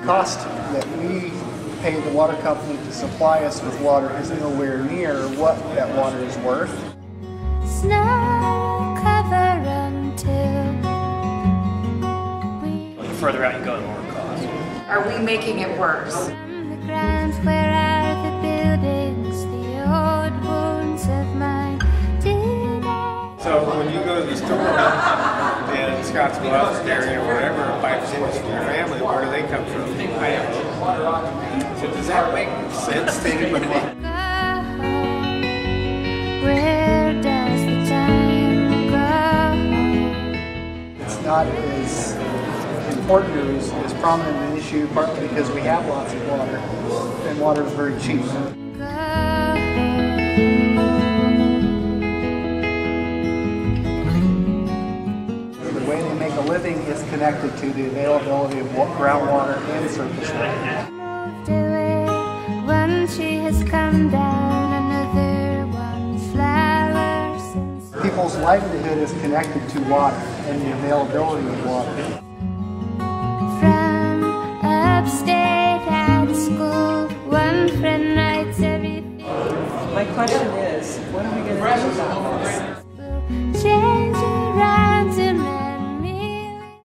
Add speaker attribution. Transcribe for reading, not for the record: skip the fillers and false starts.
Speaker 1: Cost that we pay the water company to supply us with water is nowhere near what that water is worth.
Speaker 2: Snow cover until
Speaker 3: the further out you go, the more it costs.
Speaker 4: Are we making it worse?
Speaker 2: on the ground, where are the buildings, the old wounds of mine?
Speaker 5: So when you go to the store in Scottsbluff area or whatever, and buy things for your family, where do they come from? I have. So does that make sense to anybody?
Speaker 2: Where does the time go?
Speaker 1: It's not as important or as prominent an issue, partly because we have lots of water, and water is very cheap. The way they make a living is connected to the availability of groundwater and surface water.
Speaker 2: Moved away, one tree has come down, another one flowers.
Speaker 1: People's livelihood is connected to water and the availability of water.
Speaker 2: From upstate at school, one friend writes everything.
Speaker 6: My question is, what are we going to do about this?